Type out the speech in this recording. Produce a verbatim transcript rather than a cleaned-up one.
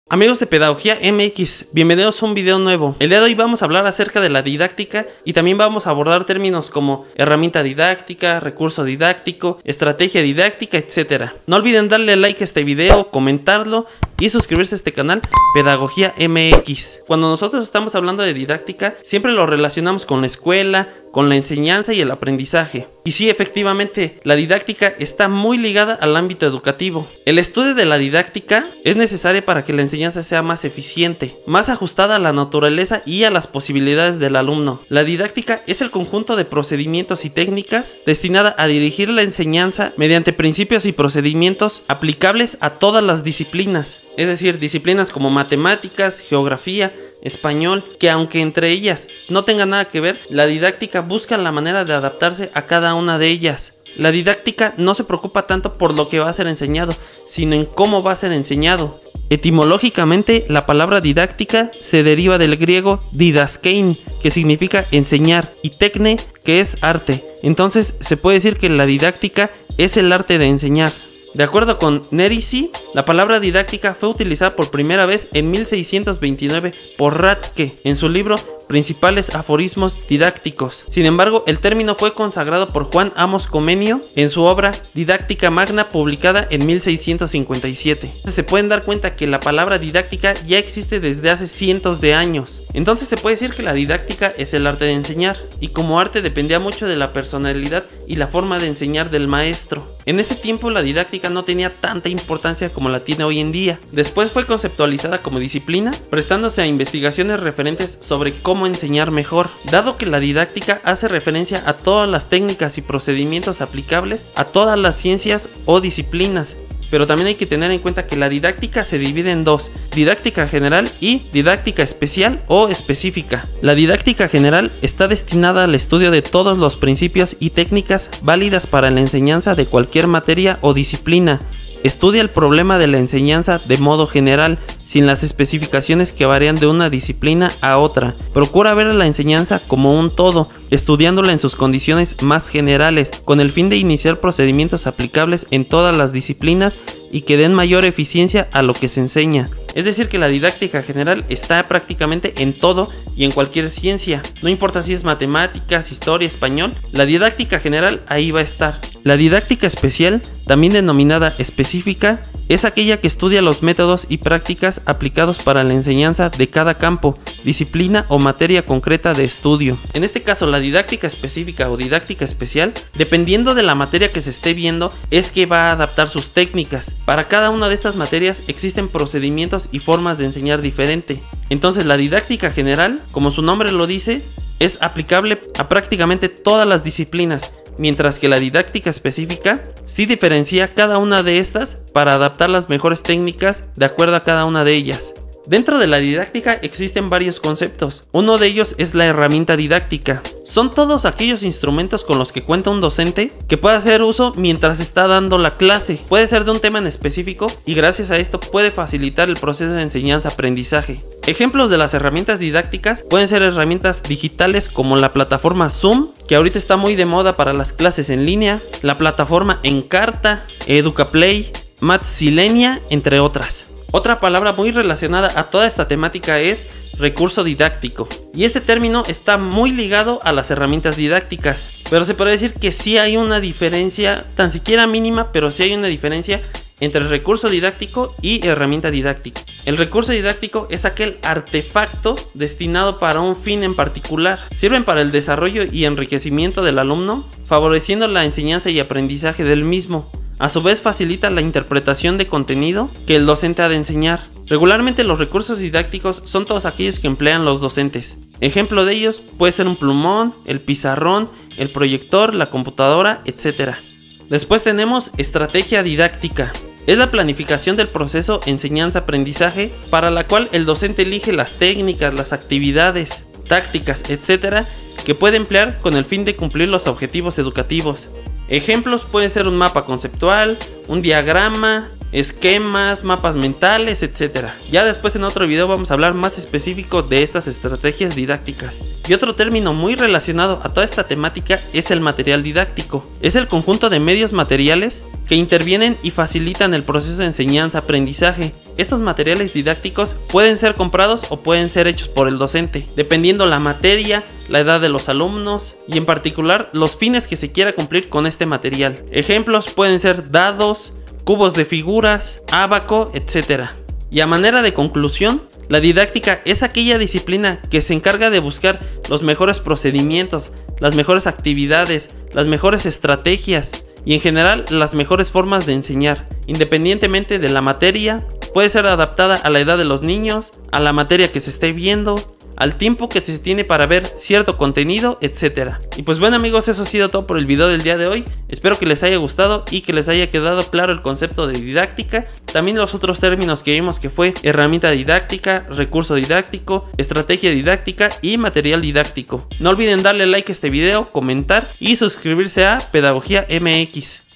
Amigos de Pedagogía M X, bienvenidos a un video nuevo. El día de hoy vamos a hablar acerca de la didáctica y también vamos a abordar términos como herramienta didáctica, recurso didáctico, estrategia didáctica, etcétera. No olviden darle like a este video, comentarlo y suscribirse a este canal Pedagogía M X. Cuando nosotros estamos hablando de didáctica, siempre lo relacionamos con la escuela, con la enseñanza y el aprendizaje. Y sí, efectivamente, la didáctica está muy ligada al ámbito educativo. El estudio de la didáctica es necesario para que la enseñanza sea más eficiente, más ajustada a la naturaleza y a las posibilidades del alumno. La didáctica es el conjunto de procedimientos y técnicas destinada a dirigir la enseñanza mediante principios y procedimientos aplicables a todas las disciplinas. Es decir, disciplinas como matemáticas, geografía, español, que aunque entre ellas no tengan nada que ver, la didáctica busca la manera de adaptarse a cada una de ellas. La didáctica no se preocupa tanto por lo que va a ser enseñado, sino en cómo va a ser enseñado. Etimológicamente, la palabra didáctica se deriva del griego didaskein, que significa enseñar, y tekne, que es arte. Entonces, se puede decir que la didáctica es el arte de enseñar. De acuerdo con Nerisi, la palabra didáctica fue utilizada por primera vez en mil seiscientos veintinueve por Ratke en su libro Principales aforismos didácticos. Sin embargo, el término fue consagrado por Juan Amos Comenio en su obra Didáctica Magna, publicada en mil seiscientos cincuenta y siete. Se pueden dar cuenta que la palabra didáctica ya existe desde hace cientos de años. Entonces se puede decir que la didáctica es el arte de enseñar, y como arte dependía mucho de la personalidad y la forma de enseñar del maestro. En ese tiempo la didáctica no tenía tanta importancia como la tiene hoy en día. Después fue conceptualizada como disciplina, prestándose a investigaciones referentes sobre cómo enseñar mejor. Dado que la didáctica hace referencia a todas las técnicas y procedimientos aplicables a todas las ciencias o disciplinas, pero también hay que tener en cuenta que la didáctica se divide en dos: didáctica general y didáctica especial o específica. La didáctica general está destinada al estudio de todos los principios y técnicas válidas para la enseñanza de cualquier materia o disciplina. Estudia el problema de la enseñanza de modo general, sin las especificaciones que varían de una disciplina a otra. Procura ver a la enseñanza como un todo, estudiándola en sus condiciones más generales, con el fin de iniciar procedimientos aplicables en todas las disciplinas y que den mayor eficiencia a lo que se enseña. Es decir, que la didáctica general está prácticamente en todo y en cualquier ciencia. No importa si es matemáticas, historia, español, la didáctica general ahí va a estar. La didáctica especial, también denominada específica, es aquella que estudia los métodos y prácticas aplicados para la enseñanza de cada campo, disciplina o materia concreta de estudio. En este caso, la didáctica específica o didáctica especial, dependiendo de la materia que se esté viendo, es que va a adaptar sus técnicas. Para cada una de estas materias existen procedimientos y formas de enseñar diferente. Entonces, la didáctica general, como su nombre lo dice, es aplicable a prácticamente todas las disciplinas, mientras que la didáctica específica sí diferencia cada una de estas para adaptar las mejores técnicas de acuerdo a cada una de ellas. Dentro de la didáctica existen varios conceptos. Uno de ellos es la herramienta didáctica. Son todos aquellos instrumentos con los que cuenta un docente que puede hacer uso mientras está dando la clase. Puede ser de un tema en específico y gracias a esto puede facilitar el proceso de enseñanza-aprendizaje. Ejemplos de las herramientas didácticas pueden ser herramientas digitales como la plataforma Zoom, que ahorita está muy de moda para las clases en línea, la plataforma Encarta, EducaPlay, Matsilenia, entre otras. Otra palabra muy relacionada a toda esta temática es recurso didáctico, y este término está muy ligado a las herramientas didácticas, pero se puede decir que sí hay una diferencia, tan siquiera mínima, pero sí hay una diferencia entre recurso didáctico y herramienta didáctica. El recurso didáctico es aquel artefacto destinado para un fin en particular. Sirven para el desarrollo y enriquecimiento del alumno, favoreciendo la enseñanza y aprendizaje del mismo. A su vez facilita la interpretación de contenido que el docente ha de enseñar. Regularmente los recursos didácticos son todos aquellos que emplean los docentes. Ejemplo de ellos puede ser un plumón, el pizarrón, el proyector, la computadora, etcétera. Después tenemos estrategia didáctica. Es la planificación del proceso enseñanza-aprendizaje para la cual el docente elige las técnicas, las actividades, tácticas, etcétera que puede emplear con el fin de cumplir los objetivos educativos. Ejemplos pueden ser un mapa conceptual, un diagrama, esquemas, mapas mentales, etcétera. Ya después en otro video vamos a hablar más específico de estas estrategias didácticas. Y otro término muy relacionado a toda esta temática es el material didáctico. Es el conjunto de medios materiales que intervienen y facilitan el proceso de enseñanza-aprendizaje. estos materiales didácticos pueden ser comprados o pueden ser hechos por el docente, dependiendo la materia, la edad de los alumnos y en particular los fines que se quiera cumplir con este material. Ejemplos pueden ser dados, cubos de figuras, ábaco, etcétera. Y a manera de conclusión, la didáctica es aquella disciplina que se encarga de buscar los mejores procedimientos, las mejores actividades, las mejores estrategias y en general las mejores formas de enseñar, independientemente de la materia. Puede ser adaptada a la edad de los niños, a la materia que se esté viendo, al tiempo que se tiene para ver cierto contenido, etcétera. Y pues bueno amigos, eso ha sido todo por el video del día de hoy. Espero que les haya gustado y que les haya quedado claro el concepto de didáctica. También los otros términos que vimos, que fue herramienta didáctica, recurso didáctico, estrategia didáctica y material didáctico. No olviden darle like a este video, comentar y suscribirse a Pedagogía M X.